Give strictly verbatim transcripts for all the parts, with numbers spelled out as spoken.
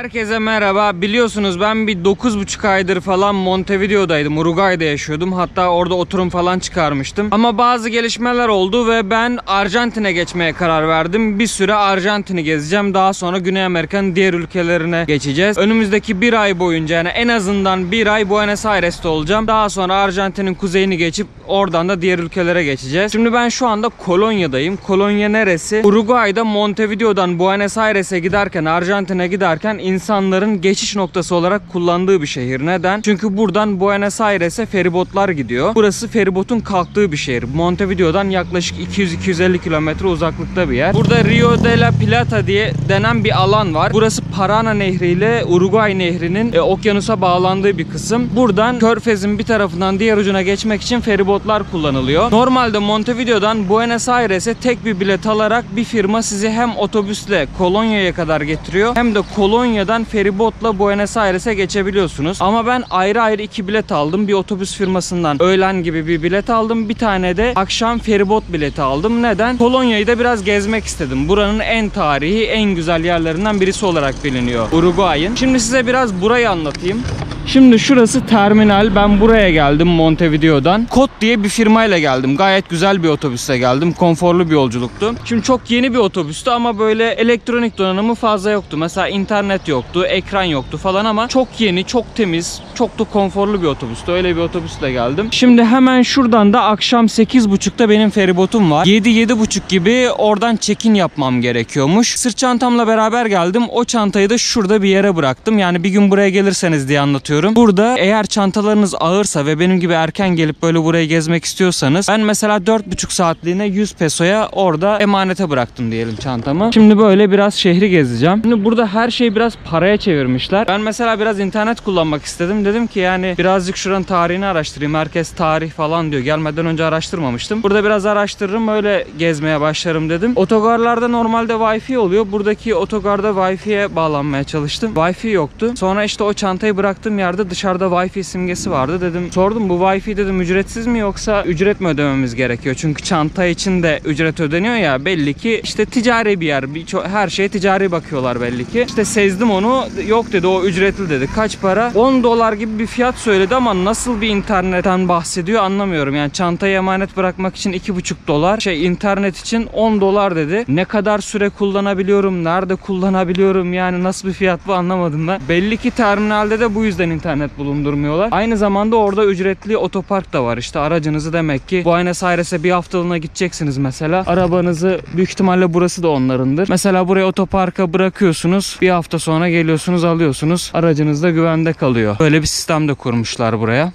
Herkese merhaba. Biliyorsunuz ben bir dokuz buçuk aydır falan Montevideo'daydım. Uruguay'da yaşıyordum. Hatta orada oturum falan çıkarmıştım. Ama bazı gelişmeler oldu ve ben Arjantin'e geçmeye karar verdim. Bir süre Arjantin'i gezeceğim. Daha sonra Güney Amerika'nın diğer ülkelerine geçeceğiz. Önümüzdeki bir ay boyunca, yani en azından bir ay Buenos Aires'te olacağım. Daha sonra Arjantin'in kuzeyini geçip oradan da diğer ülkelere geçeceğiz. Şimdi ben şu anda Kolonya'dayım. Kolonya neresi? Uruguay'da Montevideo'dan Buenos Aires'e giderken, Arjantin'e giderken insanların geçiş noktası olarak kullandığı bir şehir. Neden? Çünkü buradan Buenos Aires'e feribotlar gidiyor. Burası feribotun kalktığı bir şehir. Montevideo'dan yaklaşık iki yüz iki yüz elli kilometre uzaklıkta bir yer. Burada Rio de la Plata diye denen bir alan var. Burası Parana Nehri ile Uruguay Nehri'nin e, okyanusa bağlandığı bir kısım. Buradan Körfez'in bir tarafından diğer ucuna geçmek için feribotlar kullanılıyor. Normalde Montevideo'dan Buenos Aires'e tek bir bilet alarak bir firma sizi hem otobüsle Kolonya'ya kadar getiriyor hem de Kolonya'dan feribotla Buenos Aires'e geçebiliyorsunuz. Ama ben ayrı ayrı iki bilet aldım. Bir otobüs firmasından öğlen gibi bir bilet aldım. Bir tane de akşam feribot bileti aldım. Neden? Kolonya'yı da biraz gezmek istedim. Buranın en tarihi, en güzel yerlerinden birisi olarak biliniyor Uruguay'ın. Şimdi size biraz burayı anlatayım. Şimdi şurası terminal. Ben buraya geldim Montevideo'dan. Kod diye bir firmayla geldim. Gayet güzel bir otobüsle geldim. Konforlu bir yolculuktu. Şimdi çok yeni bir otobüstü ama böyle elektronik donanımı fazla yoktu. Mesela internet yoktu, ekran yoktu falan ama çok yeni, çok temiz, çok da konforlu bir otobüstü. Öyle bir otobüsle geldim. Şimdi hemen şuradan da akşam sekiz buçukta benim feribotum var. yedi yedi buçuk gibi oradan check-in yapmam gerekiyormuş. Sırt çantamla beraber geldim. O çantayı da şurada bir yere bıraktım. Yani bir gün buraya gelirseniz diye anlatıyorum. Burada eğer çantalarınız ağırsa ve benim gibi erken gelip böyle burayı gezmek istiyorsanız, ben mesela dört buçuk saatliğine yüz pesoya orada emanete bıraktım diyelim çantamı. Şimdi böyle biraz şehri gezeceğim. Şimdi burada her şeyi biraz paraya çevirmişler. Ben mesela biraz internet kullanmak istedim. Dedim ki yani birazcık şuranın tarihini araştırayım. Herkes tarih falan diyor. Gelmeden önce araştırmamıştım. Burada biraz araştırırım, öyle gezmeye başlarım dedim. Otogarlarda normalde Wi-Fi oluyor. Buradaki otogarda Wi-Fi'ye bağlanmaya çalıştım. Wi-Fi yoktu. Sonra işte o çantayı bıraktığım yerde dışarıda Wi-Fi simgesi vardı. Dedim, sordum, bu Wi-Fi dedim ücretsiz mi yoksa ücret mi ödememiz gerekiyor? Çünkü çanta için de ücret ödeniyor ya, belli ki işte ticari bir yer. Bir, her şeye ticari bakıyorlar belli ki. İşte sezdim onu. Yok dedi, o ücretli dedi. Kaç para? on dolar gibi bir fiyat söyledi ama nasıl bir internetten bahsediyor anlamıyorum. Yani çantayı emanet bırakmak için iki buçuk dolar. Şey, internet için on dolar dedi. Ne kadar süre kullanabiliyorum? Nerede kullanabiliyorum? Yani nasıl bir fiyat bu, anlamadım ben. Belli ki terminalde de bu yüzden internet bulundurmuyorlar. Aynı zamanda orada ücretli otopark da var. İşte aracınızı demek ki Buenos Aires'e bir haftalığına gideceksiniz mesela. Arabanızı büyük ihtimalle burası da onlarındır. Mesela buraya otoparka bırakıyorsunuz. Bir hafta sonra geliyorsunuz, alıyorsunuz. Aracınız da güvende kalıyor. Böyle bir sistem de kurmuşlar buraya.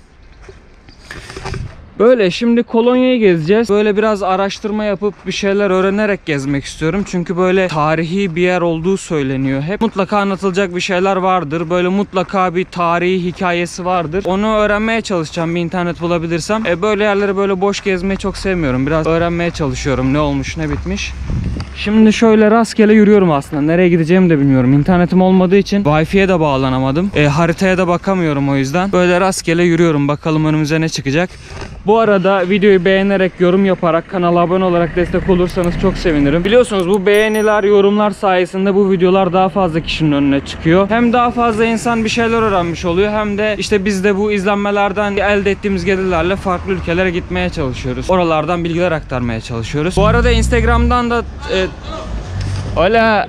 Böyle şimdi Kolonya'yı gezeceğiz. Böyle biraz araştırma yapıp bir şeyler öğrenerek gezmek istiyorum. Çünkü böyle tarihi bir yer olduğu söyleniyor hep. Mutlaka anlatılacak bir şeyler vardır. Böyle mutlaka bir tarihi hikayesi vardır. Onu öğrenmeye çalışacağım bir internet bulabilirsem. E böyle yerleri böyle boş gezmeyi çok sevmiyorum. Biraz öğrenmeye çalışıyorum ne olmuş ne bitmiş. Şimdi şöyle rastgele yürüyorum aslında. Nereye gideceğimi de bilmiyorum. İnternetim olmadığı için Wi-Fi'ye de bağlanamadım. E, haritaya da bakamıyorum o yüzden. Böyle rastgele yürüyorum. Bakalım önümüze ne çıkacak. Bu arada videoyu beğenerek, yorum yaparak, kanala abone olarak destek olursanız çok sevinirim. Biliyorsunuz bu beğeniler, yorumlar sayesinde bu videolar daha fazla kişinin önüne çıkıyor. Hem daha fazla insan bir şeyler öğrenmiş oluyor, hem de işte biz de bu izlenmelerden elde ettiğimiz gelirlerle farklı ülkelere gitmeye çalışıyoruz. Oralardan bilgiler aktarmaya çalışıyoruz. Bu arada Instagram'dan da e, hola.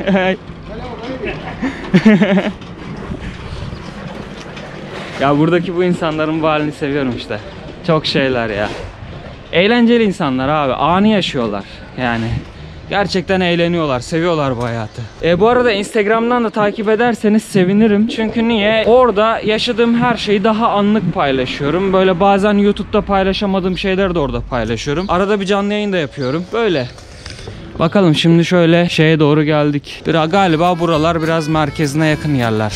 Ya buradaki bu insanların bu halini seviyorum işte. Çok şeyler ya. Eğlenceli insanlar abi. Anı yaşıyorlar. Yani gerçekten eğleniyorlar. Seviyorlar bu hayatı. E, bu arada Instagram'dan da takip ederseniz sevinirim. Çünkü niye? Orada yaşadığım her şeyi daha anlık paylaşıyorum. Böyle bazen YouTube'da paylaşamadığım şeyleri de orada paylaşıyorum. Arada bir canlı yayın da yapıyorum. Böyle. Bakalım şimdi şöyle şeye doğru geldik. Biraz, galiba buralar biraz merkezine yakın yerler.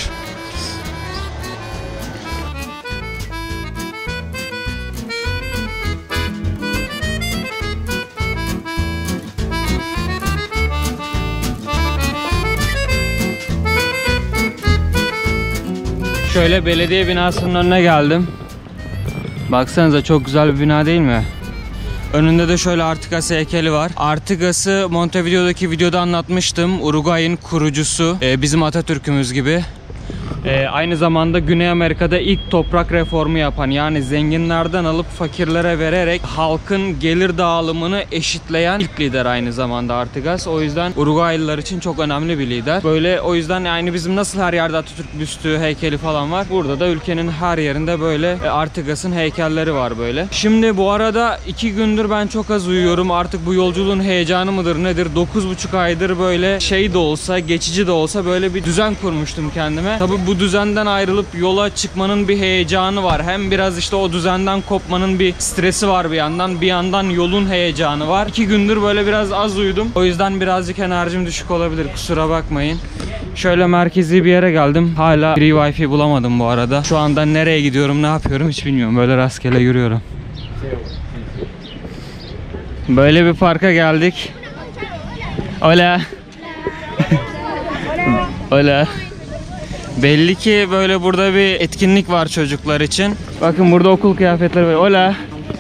Şöyle belediye binasının önüne geldim. Baksanıza çok güzel bir bina değil mi? Önünde de şöyle Artigas heykeli var. Artigas'ı Montevideo'daki videoda anlatmıştım. Uruguay'ın kurucusu. Ee, bizim Atatürk'ümüz gibi. Ee, aynı zamanda Güney Amerika'da ilk toprak reformu yapan, yani zenginlerden alıp fakirlere vererek halkın gelir dağılımını eşitleyen ilk lider aynı zamanda Artigas. O yüzden Uruguaylılar için çok önemli bir lider. Böyle, o yüzden yani bizim nasıl her yerde Atatürk büstü, heykeli falan var, burada da ülkenin her yerinde böyle Artigas'ın heykelleri var böyle. Şimdi bu arada iki gündür ben çok az uyuyorum. Artık bu yolculuğun heyecanı mıdır nedir? dokuz buçuk aydır böyle şey de olsa, geçici de olsa böyle bir düzen kurmuştum kendime. Tabii bu düzenden ayrılıp yola çıkmanın bir heyecanı var. Hem biraz işte o düzenden kopmanın bir stresi var bir yandan. Bir yandan yolun heyecanı var. İki gündür böyle biraz az uyudum. O yüzden birazcık enerjim düşük olabilir. Kusura bakmayın. Şöyle merkezi bir yere geldim. Hala free wifi bulamadım bu arada. Şu anda nereye gidiyorum, ne yapıyorum hiç bilmiyorum. Böyle rastgele yürüyorum. Böyle bir parka geldik. Hola. Hola. Belli ki böyle burada bir etkinlik var çocuklar için. Bakın burada okul kıyafetleri var. Hola.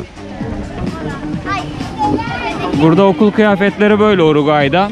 Burada okul kıyafetleri böyle Uruguay'da.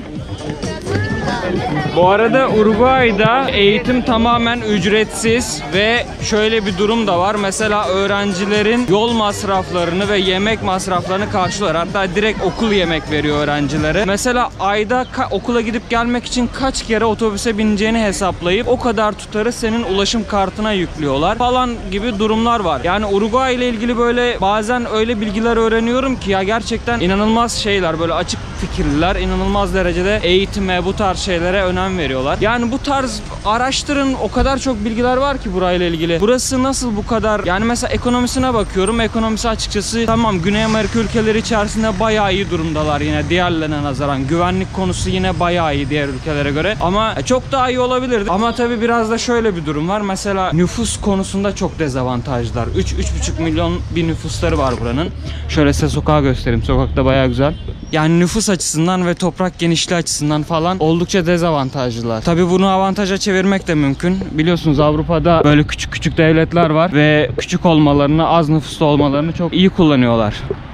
Bu arada Uruguay'da eğitim tamamen ücretsiz ve şöyle bir durum da var. Mesela öğrencilerin yol masraflarını ve yemek masraflarını karşılıyor. Hatta direkt okul yemek veriyor öğrencilere. Mesela ayda okula gidip gelmek için kaç kere otobüse bineceğini hesaplayıp o kadar tutarı senin ulaşım kartına yüklüyorlar falan gibi durumlar var. Yani Uruguay ile ilgili böyle bazen öyle bilgiler öğreniyorum ki ya gerçekten inanılmaz şeyler, böyle açık fikirliler, inanılmaz derecede eğitime, bu tarz şeylere önem veriyorlar. Yani bu tarz araştırın, o kadar çok bilgiler var ki burayla ilgili. Burası nasıl bu kadar, yani mesela ekonomisine bakıyorum. Ekonomisi açıkçası tamam, Güney Amerika ülkeleri içerisinde bayağı iyi durumdalar yine diğerlerine nazaran. Güvenlik konusu yine bayağı iyi diğer ülkelere göre ama çok daha iyi olabilirdi. Ama tabii biraz da şöyle bir durum var. Mesela nüfus konusunda çok dezavantajlar. üç üç buçuk milyon bir nüfusları var buranın. Şöyle size sokağı göstereyim. Sokakta bayağı güzel. Yani nüfus açısından ve toprak genişliği açısından falan oldukça dezavantajlılar. Tabii bunu avantaja çevirmek de mümkün. Biliyorsunuz Avrupa'da böyle küçük küçük devletler var ve küçük olmalarını, az nüfuslu olmalarını çok iyi kullanıyorlar.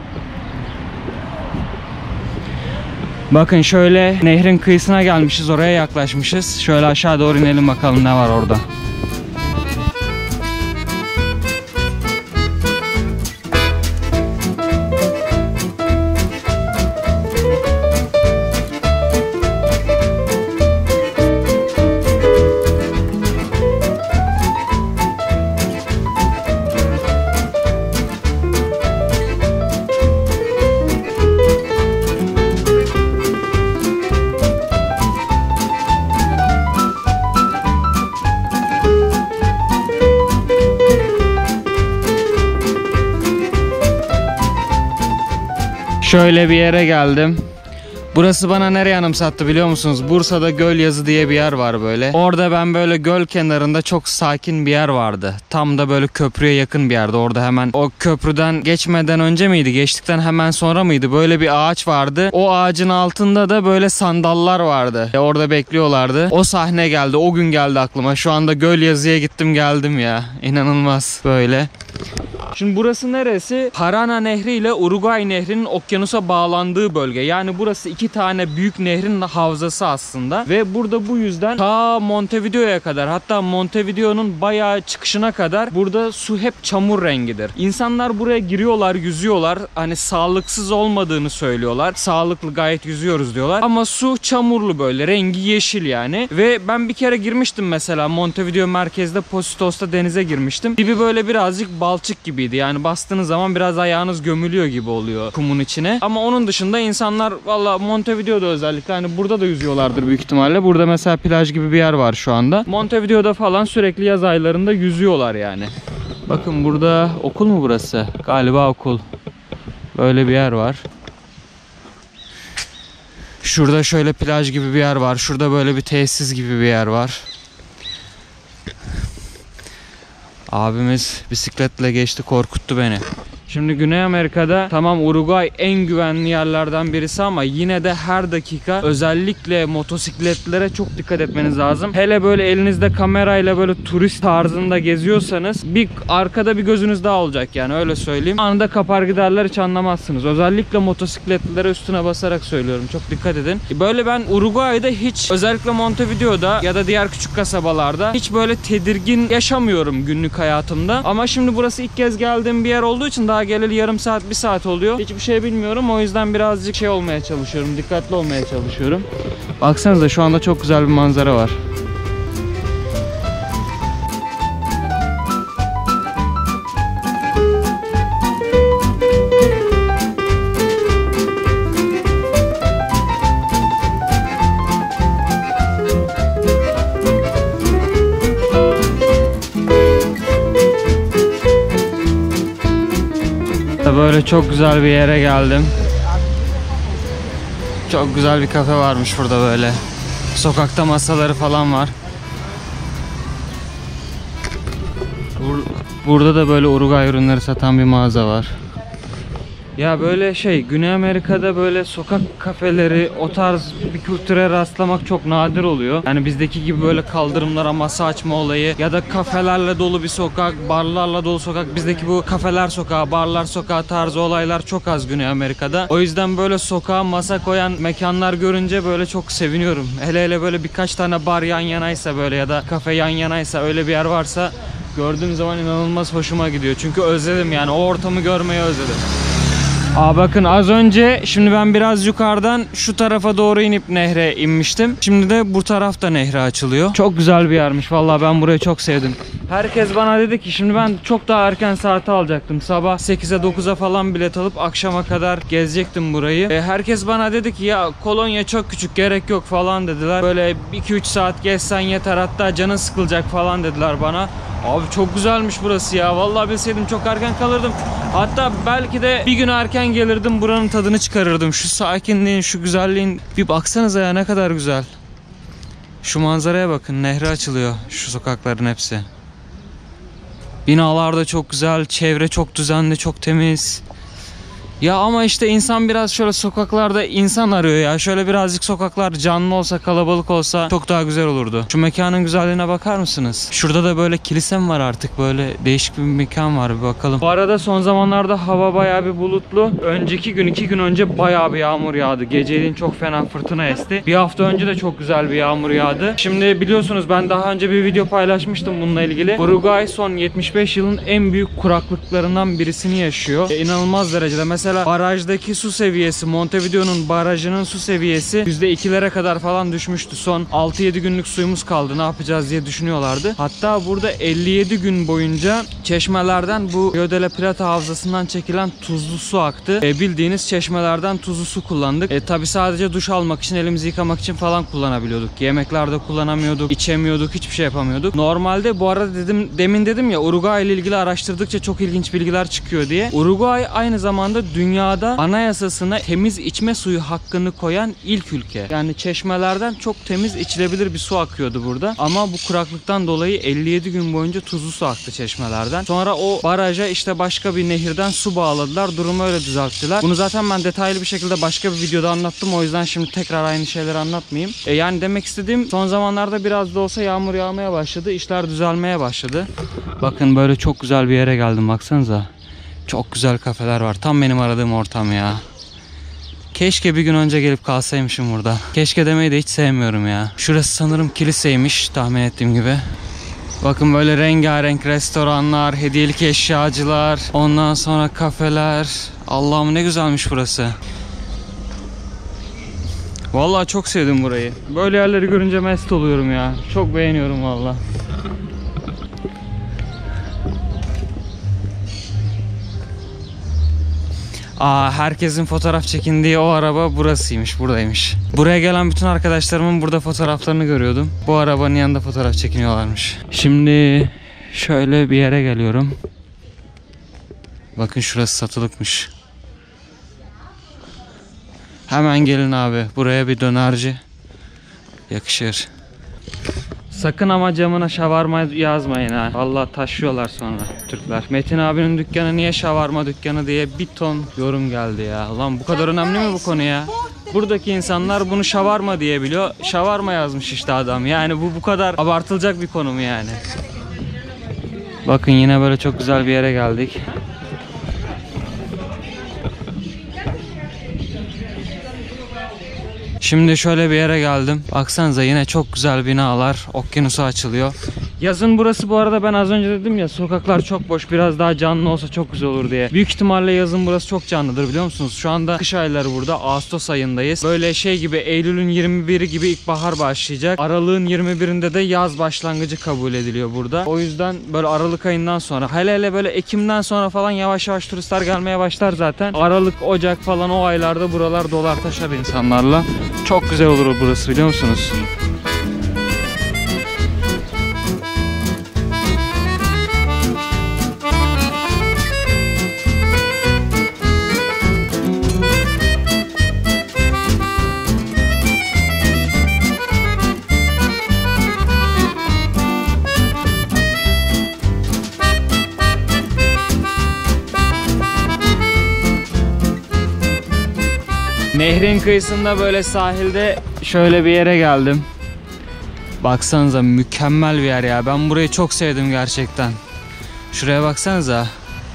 Bakın şöyle nehrin kıyısına gelmişiz, oraya yaklaşmışız. Şöyle aşağı doğru inelim bakalım ne var orada. Şöyle bir yere geldim. Burası bana nereye anımsattı biliyor musunuz? Bursa'da Gölyazı diye bir yer var böyle. Orada ben böyle göl kenarında çok sakin bir yer vardı. Tam da böyle köprüye yakın bir yerde. Orada hemen o köprüden geçmeden önce miydi? Geçtikten hemen sonra mıydı? Böyle bir ağaç vardı. O ağacın altında da böyle sandallar vardı. E orada bekliyorlardı. O sahne geldi. O gün geldi aklıma. Şu anda Gölyazı'ya gittim geldim ya. İnanılmaz böyle. Şimdi burası neresi? Parana Nehri ile Uruguay Nehri'nin okyanusa bağlandığı bölge. Yani burası iki tane büyük nehrin havzası aslında. Ve burada bu yüzden ta Montevideo'ya kadar, hatta Montevideo'nun bayağı çıkışına kadar burada su hep çamur rengidir. İnsanlar buraya giriyorlar, yüzüyorlar. Hani sağlıksız olmadığını söylüyorlar. Sağlıklı, gayet yüzüyoruz diyorlar. Ama su çamurlu böyle. Rengi yeşil yani. Ve ben bir kere girmiştim mesela. Montevideo merkezde Positos'ta denize girmiştim. Dibi böyle birazcık balçık gibi. Yani bastığınız zaman biraz ayağınız gömülüyor gibi oluyor kumun içine. Ama onun dışında insanlar valla Montevideo'da özellikle hani burada da yüzüyorlardır büyük ihtimalle. Burada mesela plaj gibi bir yer var şu anda. Montevideo'da falan sürekli yaz aylarında yüzüyorlar yani. Bakın burada okul mu burası? Galiba okul. Böyle bir yer var. Şurada şöyle plaj gibi bir yer var. Şurada böyle bir tesis gibi bir yer var. Abimiz bisikletle geçti, korkuttu beni. Şimdi Güney Amerika'da tamam Uruguay en güvenli yerlerden birisi ama yine de her dakika özellikle motosikletlere çok dikkat etmeniz lazım. Hele böyle elinizde kamerayla böyle turist tarzında geziyorsanız bir arkada bir gözünüz daha olacak yani, öyle söyleyeyim. Anında kapar giderler, hiç anlamazsınız. Özellikle motosikletlere üstüne basarak söylüyorum. Çok dikkat edin. Böyle ben Uruguay'da hiç, özellikle Montevideo'da ya da diğer küçük kasabalarda hiç böyle tedirgin yaşamıyorum günlük hayatımda. Ama şimdi burası ilk kez geldiğim bir yer olduğu için daha geleli yarım saat bir saat oluyor. Hiçbir şey bilmiyorum. O yüzden birazcık şey olmaya çalışıyorum. Dikkatli olmaya çalışıyorum. Baksanıza şu anda çok güzel bir manzara var. Böyle çok güzel bir yere geldim. Çok güzel bir kafe varmış burada böyle. Sokakta masaları falan var. Bur burada da böyle Uruguay ürünleri satan bir mağaza var. Ya böyle şey, Güney Amerika'da böyle sokak kafeleri, o tarz bir kültüre rastlamak çok nadir oluyor. Yani bizdeki gibi böyle kaldırımlara masa açma olayı ya da kafelerle dolu bir sokak, barlarla dolu sokak. Bizdeki bu kafeler sokağı, barlar sokağı tarzı olaylar çok az Güney Amerika'da. O yüzden böyle sokağa masa koyan mekanlar görünce böyle çok seviniyorum. Hele hele böyle birkaç tane bar yan yanaysa böyle ya da kafe yan yanaysa, öyle bir yer varsa gördüğüm zaman inanılmaz hoşuma gidiyor. Çünkü özledim yani, o ortamı görmeyi özledim. Aa bakın, az önce şimdi ben biraz yukarıdan şu tarafa doğru inip nehre inmiştim. Şimdi de bu tarafta nehre açılıyor. Çok güzel bir yermiş vallahi, ben burayı çok sevdim. Herkes bana dedi ki, şimdi ben çok daha erken saate alacaktım. Sabah sekize dokuza falan bilet alıp akşama kadar gezecektim burayı. E, herkes bana dedi ki ya Kolonya çok küçük, gerek yok falan dediler. Böyle iki üç saat gezsen yeter, hatta canın sıkılacak falan dediler bana. Abi çok güzelmiş burası ya. Vallahi bilseydim çok erken kalırdım. Hatta belki de bir gün erken gelirdim, buranın tadını çıkarırdım. Şu sakinliğin, şu güzelliğin bir baksanıza ya, ne kadar güzel. Şu manzaraya bakın, nehre açılıyor şu sokakların hepsi. Binalar da çok güzel, çevre çok düzenli, çok temiz. Ya ama işte insan biraz şöyle sokaklarda insan arıyor ya. Şöyle birazcık sokaklar canlı olsa, kalabalık olsa çok daha güzel olurdu. Şu mekanın güzelliğine bakar mısınız? Şurada da böyle kilisem var artık. Böyle değişik bir mekan var, bir bakalım. Bu arada son zamanlarda hava bayağı bir bulutlu. Önceki gün, iki gün önce bayağı bir yağmur yağdı. Geceliğin çok fena fırtına esti. Bir hafta önce de çok güzel bir yağmur yağdı. Şimdi biliyorsunuz, ben daha önce bir video paylaşmıştım bununla ilgili. Uruguay son yetmiş beş yılın en büyük kuraklıklarından birisini yaşıyor. E, inanılmaz derecede. Mesela barajdaki su seviyesi, Montevideo'nun barajının su seviyesi yüzde ikilere kadar falan düşmüştü. Son altı yedi günlük suyumuz kaldı, ne yapacağız diye düşünüyorlardı. Hatta burada elli yedi gün boyunca çeşmelerden, bu Rio de la Plata havzasından çekilen tuzlu su aktı. E, bildiğiniz çeşmelerden tuzlu su kullandık. E, tabi sadece duş almak için, elimizi yıkamak için falan kullanabiliyorduk. Yemeklerde kullanamıyorduk, içemiyorduk, hiçbir şey yapamıyorduk. Normalde bu arada dedim, demin dedim ya, Uruguay ile ilgili araştırdıkça çok ilginç bilgiler çıkıyor diye. Uruguay aynı zamanda dünyada anayasasına temiz içme suyu hakkını koyan ilk ülke. Yani çeşmelerden çok temiz içilebilir bir su akıyordu burada. Ama bu kuraklıktan dolayı elli yedi gün boyunca tuzlu su aktı çeşmelerden. Sonra o baraja işte başka bir nehirden su bağladılar. Durumu öyle düzelttiler. Bunu zaten ben detaylı bir şekilde başka bir videoda anlattım. O yüzden şimdi tekrar aynı şeyleri anlatmayayım. E yani demek istediğim, son zamanlarda biraz da olsa yağmur yağmaya başladı. İşler düzelmeye başladı. Bakın böyle çok güzel bir yere geldim, baksanıza. Çok güzel kafeler var. Tam benim aradığım ortam ya. Keşke bir gün önce gelip kalsaymışım burada. Keşke demeyi de hiç sevmiyorum ya. Şurası sanırım kiliseymiş, tahmin ettiğim gibi. Bakın böyle rengarenk restoranlar, hediyelik eşyacılar, ondan sonra kafeler. Allah'ım ne güzelmiş burası. Vallahi çok sevdim burayı. Böyle yerleri görünce mest oluyorum ya. Çok beğeniyorum vallahi. Aa, herkesin fotoğraf çekindiği o araba burasıymış, buradaymış. Buraya gelen bütün arkadaşlarımın burada fotoğraflarını görüyordum. Bu arabanın yanında fotoğraf çekiniyorlarmış. Şimdi şöyle bir yere geliyorum. Bakın şurası satılıkmış. Hemen gelin abi, buraya bir dönerci yakışır. Sakın ama camına şavarma yazmayın ha. Vallahi taşıyorlar sonra Türkler. Metin abinin dükkanı niye şavarma dükkanı diye bir ton yorum geldi ya. Lan bu kadar önemli mi bu konu ya? Buradaki insanlar bunu şavarma diye biliyor. Şavarma yazmış işte adam. Yani bu bu kadar abartılacak bir konu mu yani? Bakın yine böyle çok güzel bir yere geldik. Şimdi şöyle bir yere geldim. Baksanıza yine çok güzel binalar. Okyanusa açılıyor. Yazın burası bu arada, ben az önce dedim ya, sokaklar çok boş, biraz daha canlı olsa çok güzel olur diye. Büyük ihtimalle yazın burası çok canlıdır, biliyor musunuz? Şu anda kış ayları burada. Ağustos ayındayız. Böyle şey gibi, Eylül'ün yirmi biri gibi ilkbahar başlayacak. Aralığın yirmi birinde de yaz başlangıcı kabul ediliyor burada. O yüzden böyle Aralık ayından sonra, hele hele böyle Ekim'den sonra falan yavaş yavaş turistler gelmeye başlar zaten. Aralık, Ocak falan o aylarda buralar dolar taşar insanlarla. Çok güzel olur burası, biliyor musunuz? Nehrin kıyısında böyle sahilde şöyle bir yere geldim. Baksanıza mükemmel bir yer ya. Ben burayı çok sevdim gerçekten. Şuraya baksanıza.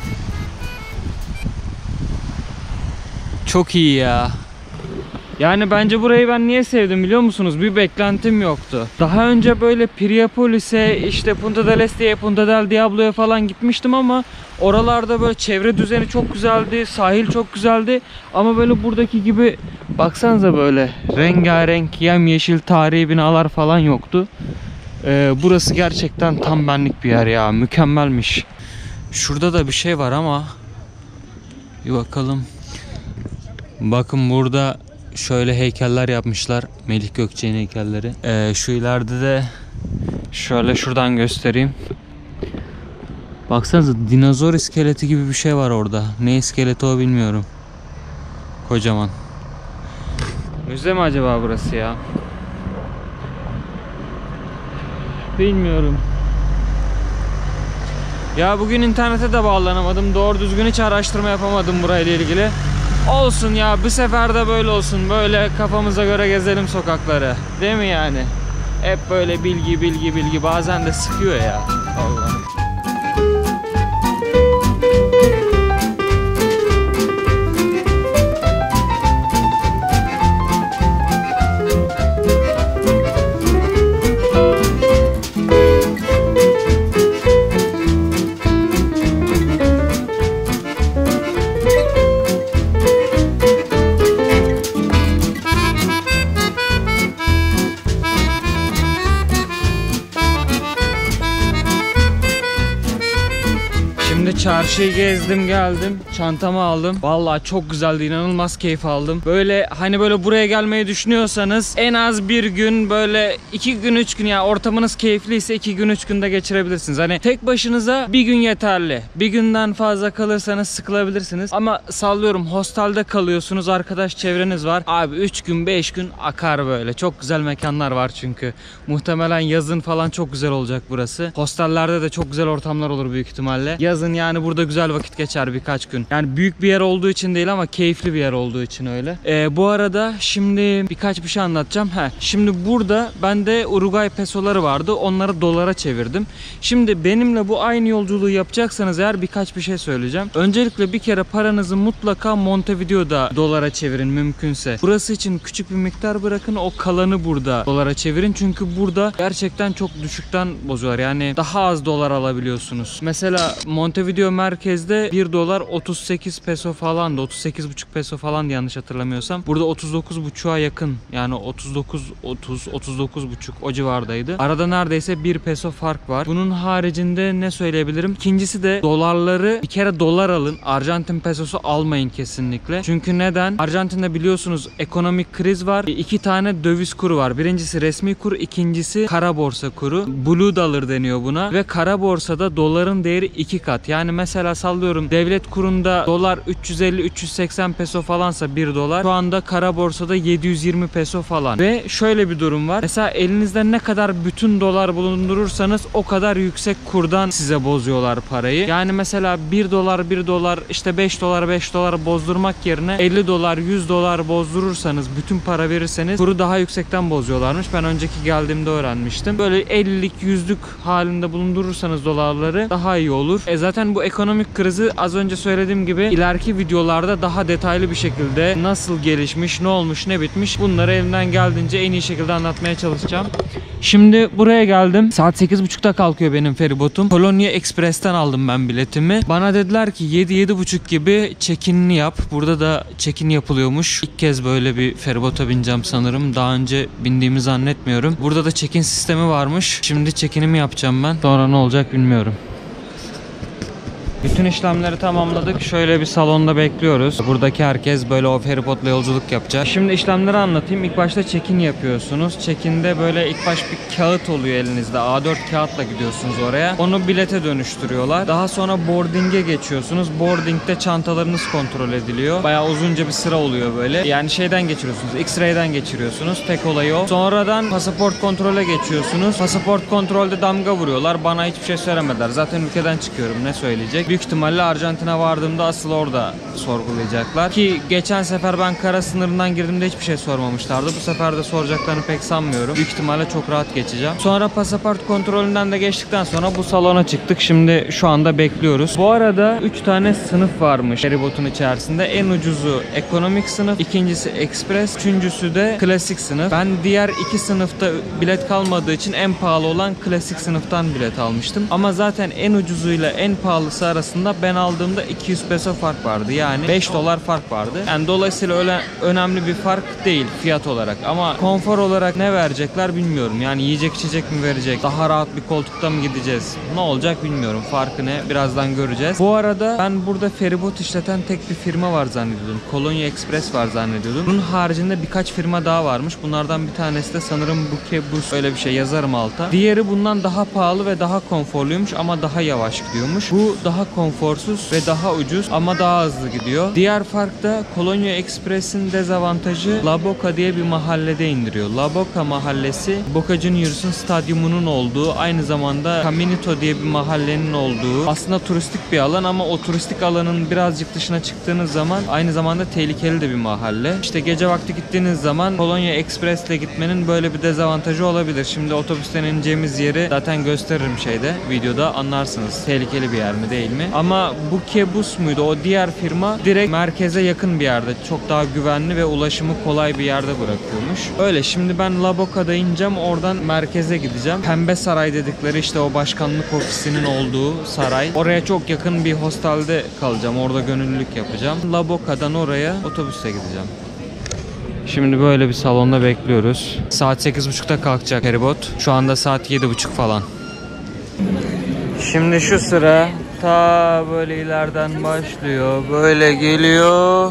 Çok iyi ya. Yani bence burayı ben niye sevdim biliyor musunuz? Bir beklentim yoktu. Daha önce böyle Priapolis'e, işte Punta del Este'ye, Punta del Diablo'ya falan gitmiştim ama oralarda böyle çevre düzeni çok güzeldi, sahil çok güzeldi. Ama böyle buradaki gibi baksanıza böyle rengarenk yemyeşil tarihi binalar falan yoktu. Ee, burası gerçekten tam benlik bir yer ya, mükemmelmiş. Şurada da bir şey var ama bir bakalım. Bakın burada şöyle heykeller yapmışlar. Melih Gökçek'in heykelleri. Ee, şu ileride de şöyle şuradan göstereyim. Baksanıza dinozor iskeleti gibi bir şey var orada. Ne iskeleti o bilmiyorum. Kocaman. Müze mi acaba burası ya? Bilmiyorum. Ya bugün internete de bağlanamadım. Doğru düzgün hiç araştırma yapamadım burayla ilgili. Olsun ya, bu sefer de böyle olsun. Böyle kafamıza göre gezelim sokakları. Değil mi yani? Hep böyle bilgi bilgi bilgi, bazen de sıkıyor ya. Vallahi. Çarşıyı gezdim geldim. Çantamı aldım. Vallahi çok güzeldi. İnanılmaz keyif aldım. Böyle hani böyle buraya gelmeyi düşünüyorsanız en az bir gün, böyle iki gün üç gün, ya ortamınız keyifliyse iki gün üç günde geçirebilirsiniz. Hani tek başınıza bir gün yeterli. Bir günden fazla kalırsanız sıkılabilirsiniz. Ama sallıyorum, hostelde kalıyorsunuz, arkadaş çevreniz var. Abi üç gün beş gün akar böyle. Çok güzel mekanlar var çünkü. Muhtemelen yazın falan çok güzel olacak burası. Hostellerde de çok güzel ortamlar olur büyük ihtimalle. Yazın yani burada güzel vakit geçer birkaç gün. Yani büyük bir yer olduğu için değil ama keyifli bir yer olduğu için öyle. Ee, bu arada şimdi birkaç bir şey anlatacağım. Heh, şimdi burada bende Uruguay pesoları vardı. Onları dolara çevirdim. Şimdi benimle bu aynı yolculuğu yapacaksanız eğer birkaç bir şey söyleyeceğim. Öncelikle bir kere paranızı mutlaka Montevideo'da dolara çevirin mümkünse. Burası için küçük bir miktar bırakın, o kalanı burada dolara çevirin. Çünkü burada gerçekten çok düşükten bozuyorlar. Yani daha az dolar alabiliyorsunuz. Mesela Montevideo merkezde bir dolar otuz sekiz peso falan da, otuz sekiz buçuk peso falan yanlış hatırlamıyorsam. Burada otuz dokuz buçuğa yakın, yani otuz dokuz otuz otuz dokuz buçuk o civardaydı. Arada neredeyse bir peso fark var. Bunun haricinde ne söyleyebilirim? İkincisi de dolarları bir kere dolar alın. Arjantin pesosu almayın kesinlikle. Çünkü neden? Arjantin'de biliyorsunuz ekonomik kriz var. İki tane döviz kuru var. Birincisi resmi kur, ikincisi kara borsa kuru. Blue dollar deniyor buna ve kara borsada doların değeri iki kat. Yani Yani mesela sallıyorum, devlet kurunda dolar üç yüz elli üç yüz seksen peso falansa bir dolar, şu anda kara borsada yedi yüz yirmi peso falan. Ve şöyle bir durum var. Mesela elinizde ne kadar bütün dolar bulundurursanız o kadar yüksek kurdan size bozuyorlar parayı. Yani mesela bir dolar bir dolar işte beş dolar beş dolar bozdurmak yerine elli dolar yüz dolar bozdurursanız, bütün para verirseniz kuru daha yüksekten bozuyorlarmış. Ben önceki geldiğimde öğrenmiştim. Böyle ellilik yüzlük halinde bulundurursanız dolarları daha iyi olur. E zaten bu ekonomik krizi az önce söylediğim gibi ileriki videolarda daha detaylı bir şekilde nasıl gelişmiş, ne olmuş, ne bitmiş, bunları elimden geldiğince en iyi şekilde anlatmaya çalışacağım. Şimdi buraya geldim. Saat sekiz buçukta kalkıyor benim feribotum. Polonya Express'ten aldım ben biletimi. Bana dediler ki yedi yedi buçuk gibi check-in'ini yap. Burada da check-in yapılıyormuş. İlk kez böyle bir feribota bineceğim sanırım. Daha önce bindiğimi zannetmiyorum. Burada da check-in sistemi varmış. Şimdi check-in'imi yapacağım ben. Sonra ne olacak bilmiyorum. Bütün işlemleri tamamladık. Şöyle bir salonda bekliyoruz. Buradaki herkes böyle o feribotla yolculuk yapacak. Şimdi işlemleri anlatayım. İlk başta check-in yapıyorsunuz. Check-in'de böyle ilk baş bir kağıt oluyor elinizde. A dört kağıtla gidiyorsunuz oraya. Onu bilete dönüştürüyorlar. Daha sonra boarding'e geçiyorsunuz. Boarding'de çantalarınız kontrol ediliyor. Bayağı uzunca bir sıra oluyor böyle. Yani şeyden geçiriyorsunuz. X-ray'den geçiriyorsunuz. Tek olay o. Sonradan pasaport kontrole geçiyorsunuz. Pasaport kontrolde damga vuruyorlar. Bana hiçbir şey söylemediler. Zaten ülkeden çıkıyorum. Ne söyleyecek? Büyük ihtimalle Arjantin'e vardığımda asıl orada sorgulayacaklar. Ki geçen sefer ben kara sınırından girdiğimde hiçbir şey sormamışlardı. Bu sefer de soracaklarını pek sanmıyorum. Büyük ihtimalle çok rahat geçeceğim. Sonra pasaport kontrolünden de geçtikten sonra bu salona çıktık. Şimdi şu anda bekliyoruz. Bu arada üç tane sınıf varmış feribotun içerisinde. En ucuzu ekonomik sınıf, ikincisi ekspres, üçüncüsü de klasik sınıf. Ben diğer iki sınıfta bilet kalmadığı için en pahalı olan klasik sınıftan bilet almıştım. Ama zaten en ucuzuyla en pahalısı arasında ben aldığımda iki yüz peso fark vardı. Yani beş dolar fark vardı. Yani dolayısıyla öyle önemli bir fark değil fiyat olarak. Ama konfor olarak ne verecekler bilmiyorum. Yani yiyecek içecek mi verecek? Daha rahat bir koltukta mı gideceğiz? Ne olacak bilmiyorum. Farkı ne? Birazdan göreceğiz. Bu arada ben burada feribot işleten tek bir firma var zannediyordum. Kolonya Express var zannediyordum. Bunun haricinde birkaç firma daha varmış. Bunlardan bir tanesi de sanırım Bukebus, öyle bir şey, yazarım alta. Diğeri bundan daha pahalı ve daha konforluymuş ama daha yavaş gidiyormuş. Bu daha konforsuz ve daha ucuz ama daha hızlı gidiyor. Diğer fark da Kolonya Express'in dezavantajı La Boca diye bir mahallede indiriyor. La Boca mahallesi Boca Juniors'un stadyumunun olduğu, aynı zamanda Caminito diye bir mahallenin olduğu aslında turistik bir alan ama o turistik alanın birazcık dışına çıktığınız zaman aynı zamanda tehlikeli de bir mahalle. İşte gece vakti gittiğiniz zaman Kolonya Express'le gitmenin böyle bir dezavantajı olabilir. Şimdi otobüsten ineceğimiz yeri zaten gösteririm şeyde, videoda anlarsınız. Tehlikeli bir yer mi değil mi? Ama Bukebus muydu? O diğer firma direkt merkeze yakın bir yerde. Çok daha güvenli ve ulaşımı kolay bir yerde bırakıyormuş. Öyle, şimdi ben La Boca'da ineceğim. Oradan merkeze gideceğim. Pembe Saray dedikleri işte o başkanlık ofisinin olduğu saray. Oraya çok yakın bir hostelde kalacağım. Orada gönüllülük yapacağım. La Boca'dan oraya otobüsle gideceğim. Şimdi böyle bir salonda bekliyoruz. Saat sekiz buçukta kalkacak feribot. Şu anda saat yedi buçuk falan. Şimdi şu sıra ta böyle ileriden başlıyor. Böyle geliyor.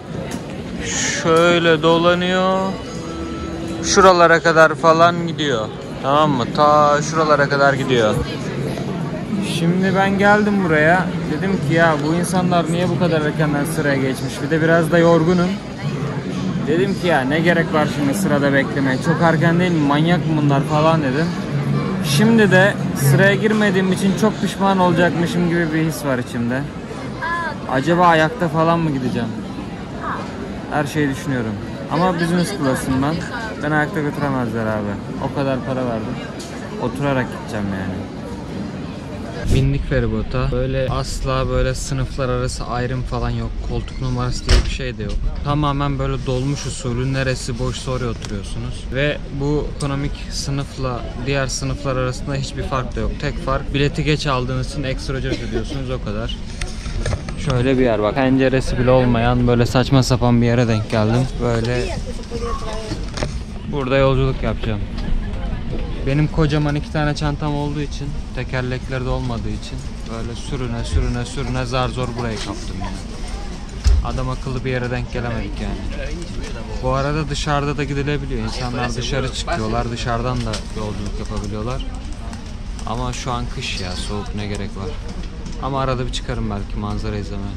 Şöyle dolanıyor. Şuralara kadar falan gidiyor. Tamam mı? Ta şuralara kadar gidiyor. Şimdi ben geldim buraya. Dedim ki ya bu insanlar niye bu kadar erkenden sıraya geçmiş? Bir de biraz da yorgunum. Dedim ki ya ne gerek var şimdi sırada beklemeye? Çok erken değil mi? Manyak mı bunlar falan dedim. Şimdi de sıraya girmediğim için çok pişman olacakmışım gibi bir his var içimde. Acaba ayakta falan mı gideceğim? Her şeyi düşünüyorum. Ama business class'ından ben ayakta götüremezler abi. O kadar para verdim. Oturarak gideceğim yani. Bindik feribota. Böyle asla böyle sınıflar arası ayrım falan yok. Koltuk numarası diye bir şey de yok. Tamamen böyle dolmuş usulü, neresi boşsa oraya oturuyorsunuz. Ve bu ekonomik sınıfla diğer sınıflar arasında hiçbir fark da yok. Tek fark, bileti geç aldığınız için ekstra ücret ödüyorsunuz, o kadar. Şöyle bir yer bak. Penceresi bile olmayan böyle saçma sapan bir yere denk geldim. Böyle burada yolculuk yapacağım. Benim kocaman iki tane çantam olduğu için, tekerlekleri de olmadığı için böyle sürüne sürüne sürüne zar zor burayı kaptım yani. Adam akıllı bir yere denk gelemedik yani. Bu arada dışarıda da gidilebiliyor. İnsanlar dışarı çıkıyorlar, dışarıdan da yolculuk yapabiliyorlar. Ama şu an kış ya, soğuk, ne gerek var. Ama arada bir çıkarım belki manzara izlemeye.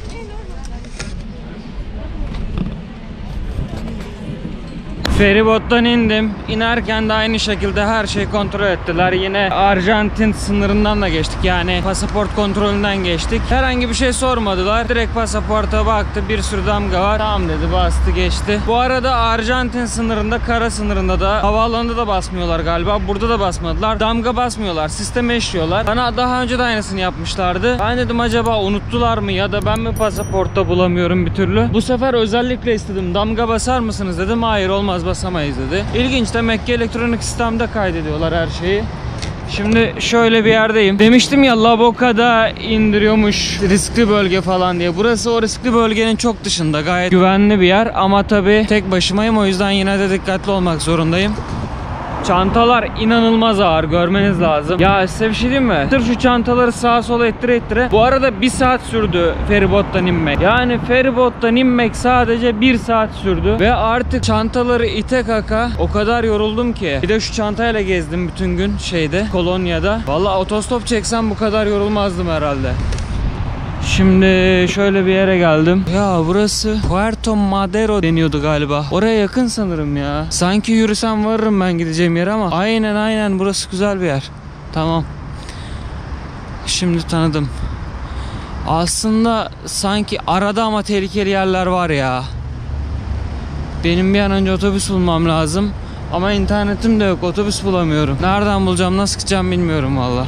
Feribottan indim. İnerken de aynı şekilde her şeyi kontrol ettiler. Yine Arjantin sınırından da geçtik. Yani pasaport kontrolünden geçtik. Herhangi bir şey sormadılar. Direkt pasaporta baktı. Bir sürü damga var. Tamam dedi, bastı geçti. Bu arada Arjantin sınırında, kara sınırında da, havaalanında da basmıyorlar galiba. Burada da basmadılar. Damga basmıyorlar. Sisteme işliyorlar. Bana daha önce de aynısını yapmışlardı. Ben dedim acaba unuttular mı ya da ben mi pasaportta bulamıyorum bir türlü. Bu sefer özellikle istedim. Damga basar mısınız dedim. Hayır, olmaz, basamayız dedi. İlginç, demek ki elektronik sistemde kaydediyorlar her şeyi. Şimdi şöyle bir yerdeyim. Demiştim ya Laboka'da indiriyormuş riskli bölge falan diye. Burası o riskli bölgenin çok dışında. Gayet güvenli bir yer ama tabii tek başımayım, o yüzden yine de dikkatli olmak zorundayım. Çantalar inanılmaz ağır, görmeniz lazım. Ya size bir şey diyeyim mi? Sırf şu çantaları sağa sola ettire ettire. Bu arada bir saat sürdü feribottan inmek. Yani feribottan inmek sadece bir saat sürdü. Ve artık çantaları ite kaka o kadar yoruldum ki. Bir de şu çantayla gezdim bütün gün şeyde, Kolonya'da. Vallahi otostop çeksem bu kadar yorulmazdım herhalde. Şimdi şöyle bir yere geldim. Ya burası Puerto Madero deniyordu galiba. Oraya yakın sanırım ya. Sanki yürüsem varırım ben gideceğim yere ama. Aynen aynen, burası güzel bir yer. Tamam. Şimdi tanıdım. Aslında sanki arada ama tehlikeli yerler var ya. Benim bir an önce otobüs bulmam lazım. Ama internetim de yok. Otobüs bulamıyorum. Nereden bulacağım, nasıl gideceğim bilmiyorum valla.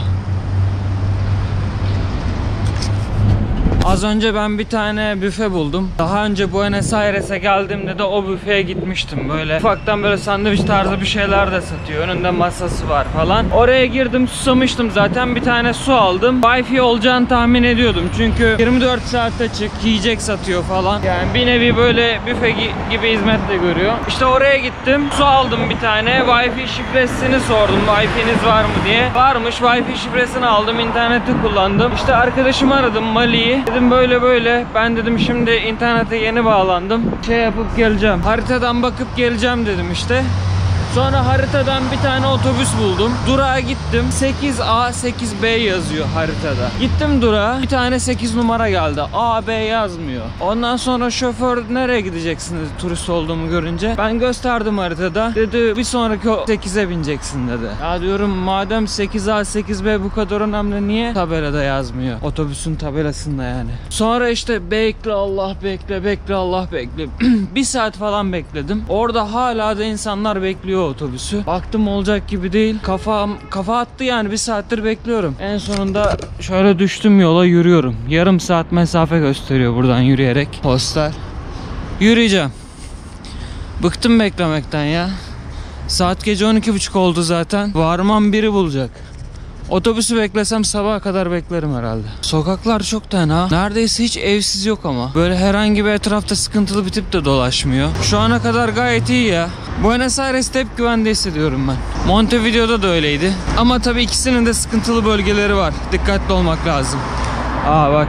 Az önce ben bir tane büfe buldum. Daha önce Buenos Aires'e geldiğimde de o büfeye gitmiştim. Böyle ufaktan böyle sandviç tarzı bir şeyler de satıyor. Önünde masası var falan. Oraya girdim, susamıştım zaten. Bir tane su aldım. Wi-Fi olacağını tahmin ediyordum. Çünkü yirmi dört saat açık, yiyecek satıyor falan. Yani bir nevi böyle büfe gibi hizmet de görüyor. İşte oraya gittim. Su aldım bir tane. Wi-Fi şifresini sordum. Wi-Fi'niz var mı diye. Varmış. Wi-Fi şifresini aldım. İnterneti kullandım. İşte arkadaşımı aradım, Mali'yi. Dedim böyle böyle, ben dedim şimdi internete yeni bağlandım, şey yapıp geleceğim, haritadan bakıp geleceğim dedim işte. Sonra haritadan bir tane otobüs buldum. Durağa gittim. sekiz A sekiz B yazıyor haritada. Gittim durağa. Bir tane sekiz numara geldi. A B yazmıyor. Ondan sonra şoför nereye gideceksiniz turist olduğumu görünce. Ben gösterdim haritada. Dedi bir sonraki sekize bineceksin dedi. Ya diyorum madem sekiz A sekiz B bu kadar önemli, niye tabelada yazmıyor? Otobüsün tabelasında yani. Sonra işte bekle Allah bekle, bekle Allah bekle. Bir saat falan bekledim. Orada hala da insanlar bekliyor otobüsü. Baktım olacak gibi değil. Kafam kafa attı yani, bir saattir bekliyorum. En sonunda şöyle düştüm yola, yürüyorum. Yarım saat mesafe gösteriyor buradan yürüyerek hostel. Yürüyeceğim. Bıktım beklemekten ya. Saat gece on iki buçuk oldu zaten. Varmam biri bulacak. Otobüsü beklesem sabaha kadar beklerim herhalde. Sokaklar çok tenha. Neredeyse hiç evsiz yok ama. Böyle herhangi bir etrafta sıkıntılı bir tip de dolaşmıyor. Şu ana kadar gayet iyi ya. Buenos Aires'te hep güvende hissediyorum ben. Montevideo'da da öyleydi. Ama tabii ikisinin de sıkıntılı bölgeleri var. Dikkatli olmak lazım. Aa bak.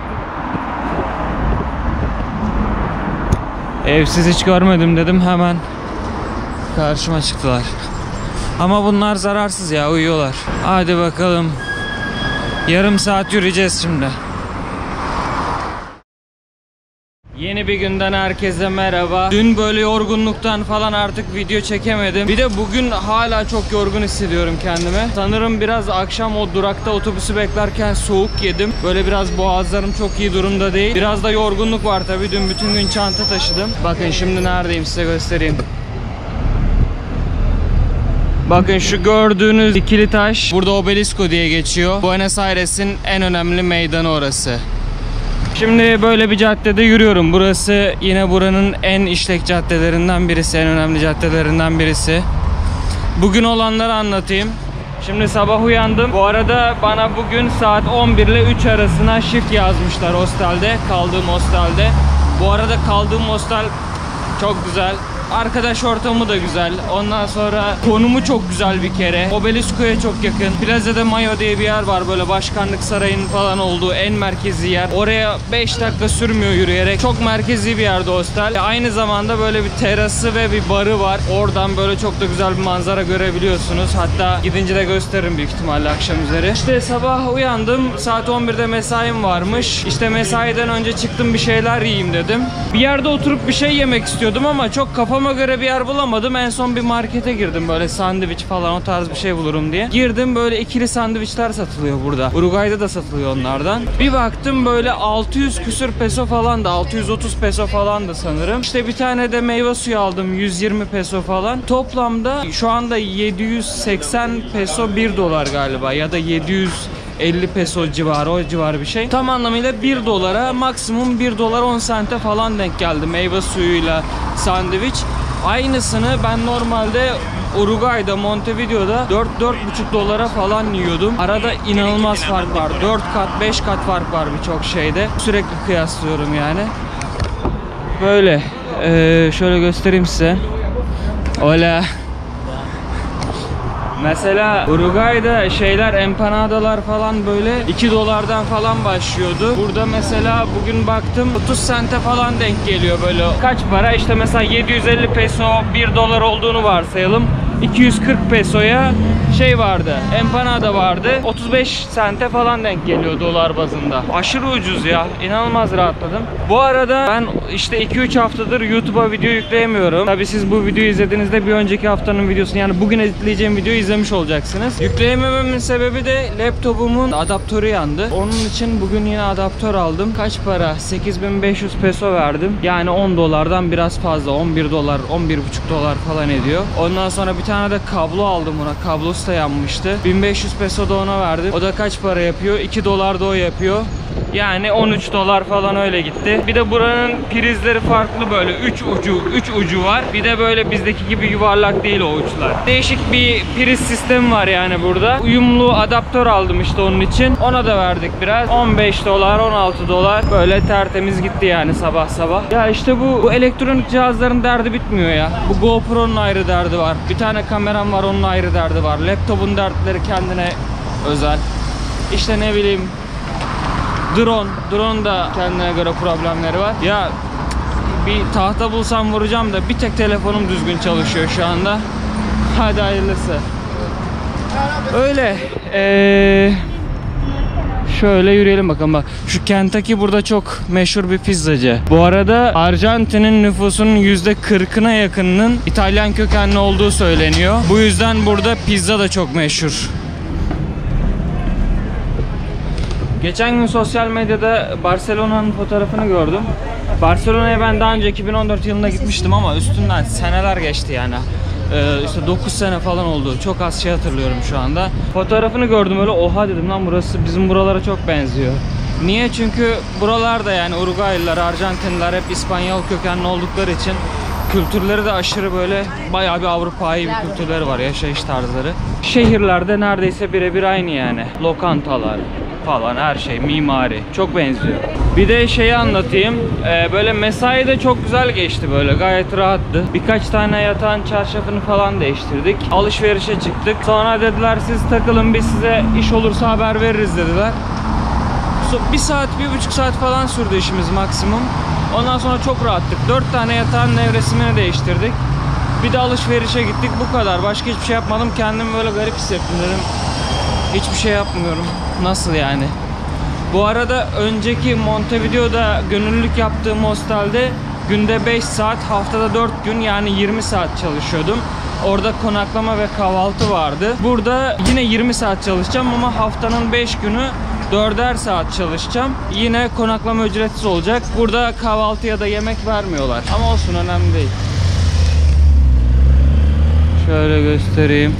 Evsiz hiç görmedim dedim, hemen karşıma çıktılar. Ama bunlar zararsız ya, uyuyorlar. Hadi bakalım. Yarım saat yürüyeceğiz şimdi. Yeni bir günden herkese merhaba. Dün böyle yorgunluktan falan artık video çekemedim. Bir de bugün hala çok yorgun hissediyorum kendimi. Sanırım biraz akşam o durakta otobüsü beklerken soğuk yedim. Böyle biraz boğazlarım çok iyi durumda değil. Biraz da yorgunluk var tabii. Dün bütün gün çanta taşıdım. Bakın şimdi neredeyim size göstereyim. Bakın şu gördüğünüz ikili taş, burada Obelisco diye geçiyor. Buenos Aires'in en önemli meydanı orası. Şimdi böyle bir caddede yürüyorum. Burası yine buranın en işlek caddelerinden birisi, en önemli caddelerinden birisi. Bugün olanları anlatayım. Şimdi sabah uyandım. Bu arada bana bugün saat on bir ile üç arasına shift yazmışlar hostelde, kaldığım hostelde. Bu arada kaldığım hostel çok güzel. Arkadaş ortamı da güzel. Ondan sonra konumu çok güzel bir kere. Obelisco'ya çok yakın. Plaza de Mayo diye bir yer var. Böyle başkanlık sarayının falan olduğu en merkezi yer. Oraya beş dakika sürmüyor yürüyerek. Çok merkezi bir yerde hostel. Aynı zamanda böyle bir terası ve bir barı var. Oradan böyle çok da güzel bir manzara görebiliyorsunuz. Hatta gidince de gösteririm büyük ihtimalle akşam üzeri. İşte sabah uyandım. Saat on birde mesaim varmış. İşte mesaiden önce çıktım, bir şeyler yiyeyim dedim. Bir yerde oturup bir şey yemek istiyordum ama çok kafama göre bir yer bulamadım. En son bir markete girdim, böyle sandviç falan o tarz bir şey bulurum diye. Girdim, böyle ikili sandviçler satılıyor burada. Uruguay'da da satılıyor onlardan. Bir baktım böyle altı yüz küsür peso falan da, altı yüz otuz peso falan da sanırım. İşte bir tane de meyve suyu aldım, yüz yirmi peso falan. Toplamda şu anda yedi yüz seksen peso bir dolar galiba, ya da yedi yüz elli peso civarı, o civarı bir şey. Tam anlamıyla bir dolara, maksimum bir dolar on sente falan denk geldi meyve suyuyla sandviç. Aynısını ben normalde Uruguay'da, Montevideo'da dört dört buçuk dolara falan yiyordum. Arada inanılmaz fark var. dört kat, beş kat fark var birçok şeyde. Sürekli kıyaslıyorum yani. Böyle. Ee, şöyle göstereyim size. Hola. Mesela Uruguay'da şeyler, empanadalar falan böyle iki dolardan falan başlıyordu. Burada mesela bugün baktım otuz sente falan denk geliyor böyle. Kaç para? İşte mesela yedi yüz elli peso bir dolar olduğunu varsayalım. iki yüz kırk pesoya şey vardı, empanada vardı. otuz beş sente falan denk geliyor dolar bazında. Aşırı ucuz ya. İnanılmaz rahatladım. Bu arada ben işte iki üç haftadır YouTube'a video yükleyemiyorum. Tabii siz bu videoyu izlediğinizde bir önceki haftanın videosunu, yani bugün editleyeceğim videoyu izlemiş olacaksınız. Yükleyemememin sebebi de laptopumun adaptörü yandı. Onun için bugün yine adaptör aldım. Kaç para? sekiz bin beş yüz peso verdim. Yani on dolardan biraz fazla. on bir dolar, on bir buçuk dolar falan ediyor. Ondan sonra bir tane de kablo aldım buna. Kablosu da yanmıştı. bin beş yüz peso da ona verdim. O da kaç para yapıyor? iki dolar da o yapıyor. Yani on üç dolar falan öyle gitti. Bir de buranın prizleri farklı, böyle üç ucu üç ucu var. Bir de böyle bizdeki gibi yuvarlak değil o uçlar. Değişik bir priz sistemi var yani burada. Uyumlu adaptör aldım işte onun için. Ona da verdik biraz. on beş dolar, on altı dolar. Böyle tertemiz gitti yani sabah sabah. Ya işte bu, bu elektronik cihazların derdi bitmiyor ya. Bu GoPro'nun ayrı derdi var. Bir tane kameram var, onun ayrı derdi var. Laptopun dertleri kendine özel. İşte ne bileyim, Drone, drone da kendine göre problemleri var. Ya bir tahta bulsam vuracağım da bir tek telefonum düzgün çalışıyor şu anda. Hadi hayırlısı. Öyle. Ee, şöyle yürüyelim bakalım. Bak, şu Kentucky burada çok meşhur bir pizzacı. Bu arada Arjantin'in nüfusunun yüzde kırkına yakınının İtalyan kökenli olduğu söyleniyor. Bu yüzden burada pizza da çok meşhur. Geçen gün sosyal medyada Barcelona'nın fotoğrafını gördüm. Barcelona'ya ben daha önce iki bin on dört yılında gitmiştim ama üstünden seneler geçti yani. Ee, işte dokuz sene falan oldu. Çok az şey hatırlıyorum şu anda. Fotoğrafını gördüm, öyle oha dedim lan, burası bizim buralara çok benziyor. Niye? Çünkü buralarda yani Uruguaylılar, Arjantinliler hep İspanyol kökenli oldukları için kültürleri de aşırı böyle bayağı bir Avrupa'yı bir kültürleri var, yaşayış tarzları. Şehirlerde neredeyse birebir aynı yani. Lokantalar falan, her şey, mimari çok benziyor. Bir de şeyi anlatayım. Ee, böyle mesai de çok güzel geçti, böyle gayet rahattı. Birkaç tane yatağın çarşafını falan değiştirdik. Alışverişe çıktık. Sonra dediler siz takılın, biz size iş olursa haber veririz dediler. Bir saat, bir buçuk saat falan sürdü işimiz maksimum. Ondan sonra çok rahattık. Dört tane yatağın nevresimini değiştirdik. Bir de alışverişe gittik, bu kadar. Başka hiçbir şey yapmadım. Kendimi böyle garip hissettim, dedim. Hiçbir şey yapmıyorum. Nasıl yani? Bu arada önceki Montevideo'da gönüllülük yaptığım hostelde günde beş saat, haftada dört gün, yani yirmi saat çalışıyordum. Orada konaklama ve kahvaltı vardı. Burada yine yirmi saat çalışacağım ama haftanın beş günü dörder saat çalışacağım. Yine konaklama ücretsiz olacak. Burada kahvaltı ya da yemek vermiyorlar. Ama olsun, önemli değil. Şöyle göstereyim.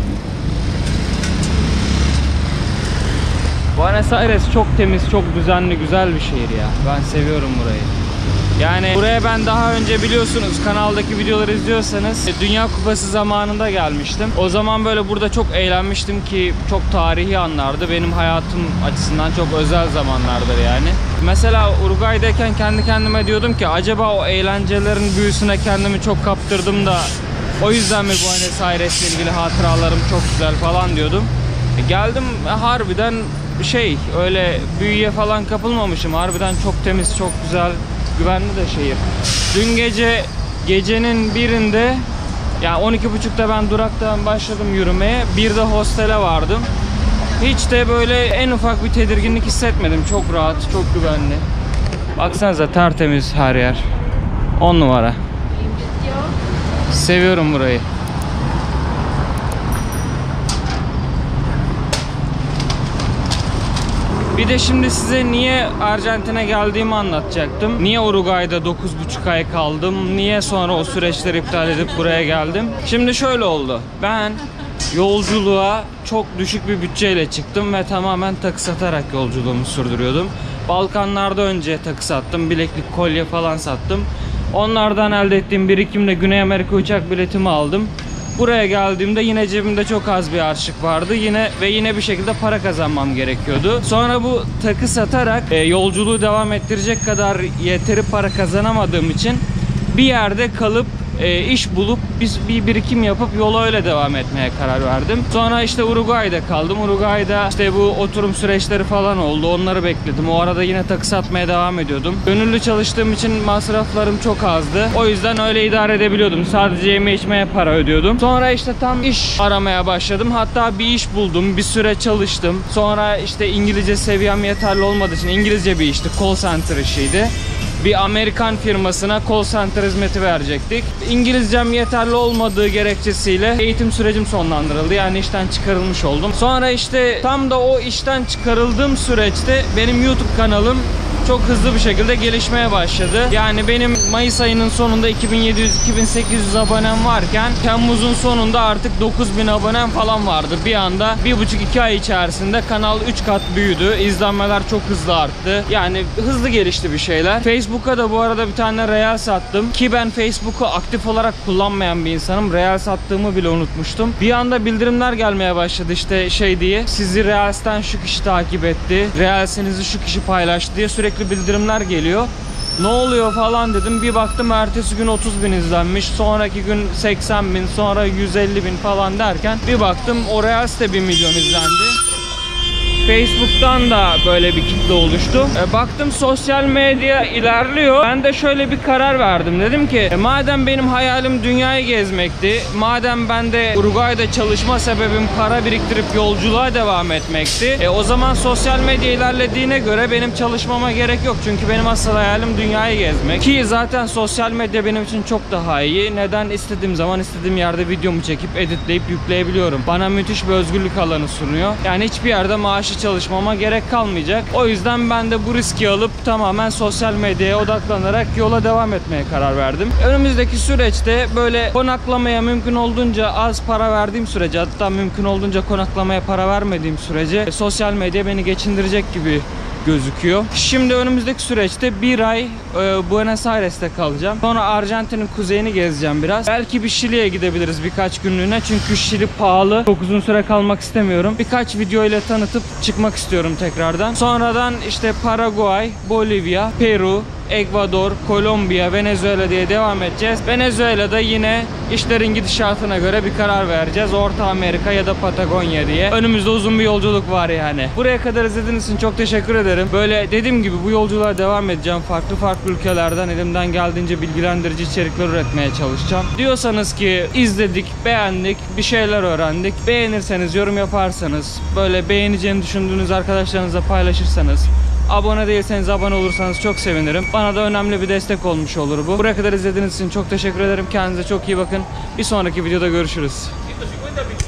Buenos Aires çok temiz, çok düzenli, güzel bir şehir ya. Ben seviyorum burayı. Yani buraya ben daha önce biliyorsunuz kanaldaki videoları izliyorsanız Dünya Kupası zamanında gelmiştim. O zaman böyle burada çok eğlenmiştim ki çok tarihi anlardı. Benim hayatım açısından çok özel zamanlardır yani. Mesela Uruguay'dayken kendi kendime diyordum ki acaba o eğlencelerin büyüsüne kendimi çok kaptırdım da o yüzden mi Buenos Aires'le ilgili hatıralarım çok güzel falan diyordum. E geldim harbiden şey öyle büyüye falan kapılmamışım. Harbiden çok temiz, çok güzel, güvenli de şehir. Dün gece gecenin birinde yani on iki buçukta ben duraktan başladım yürümeye. Bir de hostele vardım. Hiç de böyle en ufak bir tedirginlik hissetmedim. Çok rahat, çok güvenli. Baksanıza tertemiz her yer. on numara. Seviyorum burayı. Bir de şimdi size niye Arjantin'e geldiğimi anlatacaktım. Niye Uruguay'da dokuz buçuk ay kaldım? Niye sonra o süreçleri iptal edip buraya geldim? Şimdi şöyle oldu. Ben yolculuğa çok düşük bir bütçeyle çıktım ve tamamen takı satarak yolculuğumu sürdürüyordum. Balkanlarda önce takı sattım. Bileklik, kolye falan sattım. Onlardan elde ettiğim birikimle Güney Amerika uçak biletimi aldım. Buraya geldiğimde yine cebimde çok az bir harçlık vardı. Yine ve yine bir şekilde para kazanmam gerekiyordu. Sonra bu takı satarak e, yolculuğu devam ettirecek kadar yeteri para kazanamadığım için bir yerde kalıp e, iş bulup biz bir birikim yapıp yola öyle devam etmeye karar verdim. Sonra işte Uruguay'da kaldım. Uruguay'da işte bu oturum süreçleri falan oldu. Onları bekledim. O arada yine takı satmaya devam ediyordum. Gönüllü çalıştığım için masraflarım çok azdı. O yüzden öyle idare edebiliyordum. Sadece yeme içmeye para ödüyordum. Sonra işte tam iş aramaya başladım. Hatta bir iş buldum. Bir süre çalıştım. Sonra işte İngilizce seviyem yeterli olmadığı için İngilizce bir işti. Call center işiydi. Bir Amerikan firmasına call center hizmeti verecektik. İngilizcem yeterli olmadığı gerekçesiyle eğitim sürecim sonlandırıldı. Yani işten çıkarılmış oldum. Sonra işte tam da o işten çıkarıldığım süreçte benim YouTube kanalım çok hızlı bir şekilde gelişmeye başladı. Yani benim Mayıs ayının sonunda iki bin yedi yüz iki bin sekiz yüz abonem varken Temmuz'un sonunda artık dokuz bin abonem falan vardı. Bir anda bir buçuk iki ay içerisinde kanal üç kat büyüdü. İzlenmeler çok hızlı arttı. Yani hızlı gelişti bir şeyler. Facebook'a da bu arada bir tane reel sattım. Ki ben Facebook'u aktif olarak kullanmayan bir insanım. Reel sattığımı bile unutmuştum. Bir anda bildirimler gelmeye başladı işte şey diye. Sizi Reels'ten şu kişi takip etti. Reels'inizi şu kişi paylaştı diye sürekli bildirimler geliyor. Ne oluyor falan dedim. Bir baktım ertesi gün otuz bin izlenmiş. Sonraki gün seksen bin. Sonra yüz elli bin falan derken bir baktım o Reels de bir milyon izlendi. Facebook'tan da böyle bir kitle oluştu. E, baktım sosyal medya ilerliyor. Ben de şöyle bir karar verdim. Dedim ki e, madem benim hayalim dünyayı gezmekti. Madem ben de Uruguay'da çalışma sebebim para biriktirip yolculuğa devam etmekti. E, o zaman sosyal medya ilerlediğine göre benim çalışmama gerek yok. Çünkü benim asıl hayalim dünyayı gezmek. Ki zaten sosyal medya benim için çok daha iyi. Neden? İstediğim zaman istediğim yerde videomu çekip editleyip yükleyebiliyorum. Bana müthiş bir özgürlük alanı sunuyor. Yani hiçbir yerde maaşı çalışmama gerek kalmayacak. O yüzden ben de bu riski alıp tamamen sosyal medyaya odaklanarak yola devam etmeye karar verdim. Önümüzdeki süreçte böyle konaklamaya mümkün olduğunca az para verdiğim sürece, hatta mümkün olduğunca konaklamaya para vermediğim sürece sosyal medya beni geçindirecek gibi gözüküyor. Şimdi önümüzdeki süreçte bir ay e, Buenos Aires'te kalacağım. Sonra Arjantin'in kuzeyini gezeceğim biraz. Belki bir Şili'ye gidebiliriz birkaç günlüğüne. Çünkü Şili pahalı. Çok uzun süre kalmak istemiyorum. Birkaç video ile tanıtıp çıkmak istiyorum tekrardan. Sonradan işte Paraguay, Bolivya, Peru, Ekvador, Kolombiya, Venezuela diye devam edeceğiz. Venezuela'da yine işlerin gidişatına göre bir karar vereceğiz. Orta Amerika ya da Patagonya diye. Önümüzde uzun bir yolculuk var yani. Buraya kadar izlediğiniz için çok teşekkür ederim. Böyle dediğim gibi bu yolculuğa devam edeceğim. Farklı farklı ülkelerden elimden geldiğince bilgilendirici içerikler üretmeye çalışacağım. Diyorsanız ki izledik, beğendik, bir şeyler öğrendik. Beğenirseniz, yorum yaparsanız, böyle beğeneceğini düşündüğünüz arkadaşlarınızla paylaşırsanız, abone değilseniz abone olursanız çok sevinirim. Bana da önemli bir destek olmuş olur bu. Buraya kadar izlediğiniz için çok teşekkür ederim. Kendinize çok iyi bakın. Bir sonraki videoda görüşürüz.